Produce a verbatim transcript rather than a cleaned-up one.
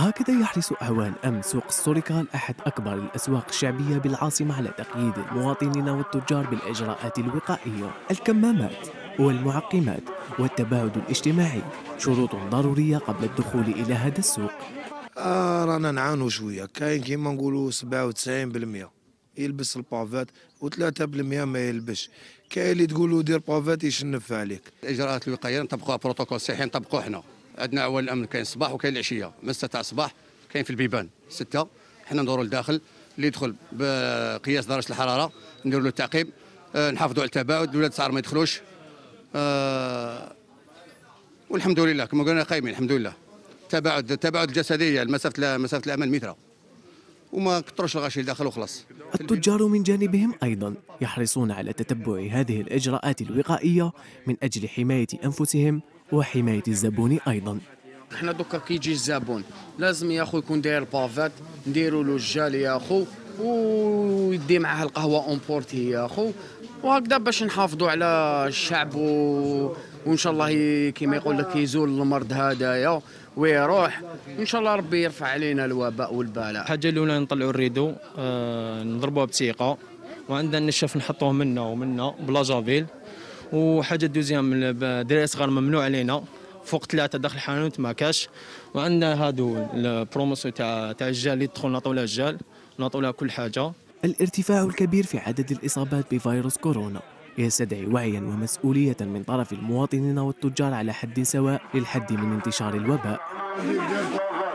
وهكذا يحرص أعوان أمن سوق السوريكال أحد أكبر الأسواق الشعبية بالعاصمة على تقييد المواطنين والتجار بالإجراءات الوقائية. الكمامات والمعقمات والتباعد الاجتماعي شروط ضرورية قبل الدخول إلى هذا السوق. آه رانا نعانوا شوية، كاين كيما نقولوا سبعة وتسعين بالمئة يلبس البافات وثلاثة بالمئة ما يلبسش. كاين اللي تقولوا دير بافات يشنف عليك. الاجراءات الوقائيه نطبقوها بروتوكول صحي نطبقوه حنا. عندنا عوان الامن كاين الصباح وكاين العشيه، من ستة تاع الصباح كاين في البيبان ستة، حنا ندوروا لداخل اللي يدخل بقياس درجه الحراره نديروا له التعقيب، أه نحافظوا على التباعد، الولاد الصغار ما يدخلوش. أه والحمد لله كما قلنا قايمين الحمد لله. التباعد التباعد الجسدي المسافه مسافه الامان متر وما كثروش الغاشي داخل وخلاص. التجار من جانبهم أيضا يحرصون على تتبع هذه الإجراءات الوقائية من أجل حماية أنفسهم وحماية الزبون أيضا. احنا دوكا كي يجي الزبون لازم يا اخو يكون داير بافات، نديروا له الجال يا اخو ويدي معاه القهوه اونبورتي يا اخو، وهكذا باش نحافظوا على الشعب و... وان شاء الله ي... كما يقول لك يزول المرض هذايا ويروح، وان شاء الله ربي يرفع علينا الوباء والبلاء. الحاجه الاولى نطلعوا الريدو، آه نضربوها بثقه، وعندنا النشاف نحطوه منا ومنا بلا جافيل. وحاجه دوزيام الدراري صغار ممنوع علينا فوق ثلاثه داخل الحانوت ما كاش. وعندنا هادو البروموسيون تاع تاع الجال اللي تدخل نعطيو لها الجال، نعطيو لها كل حاجه. الارتفاع الكبير في عدد الإصابات بفيروس كورونا يستدعي وعيا ومسؤولية من طرف المواطنين والتجار على حد سواء للحد من انتشار الوباء.